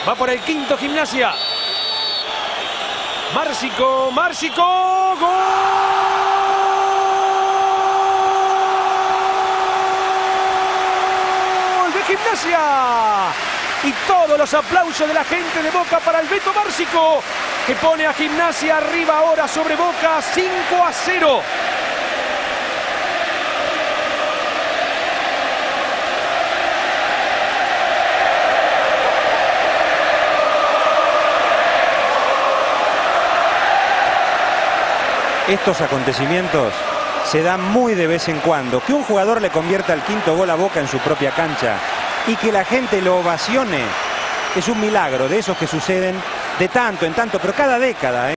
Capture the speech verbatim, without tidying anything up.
Va por el quinto Gimnasia. Márcico, Márcico, ¡gol! ¡De Gimnasia! Y todos los aplausos de la gente de Boca para el Beto Márcico, que pone a Gimnasia arriba ahora sobre Boca cinco a cero. Estos acontecimientos se dan muy de vez en cuando. Que un jugador le convierta el quinto gol a Boca en su propia cancha y que la gente lo ovacione es un milagro de esos que suceden de tanto en tanto, pero cada década, ¿eh?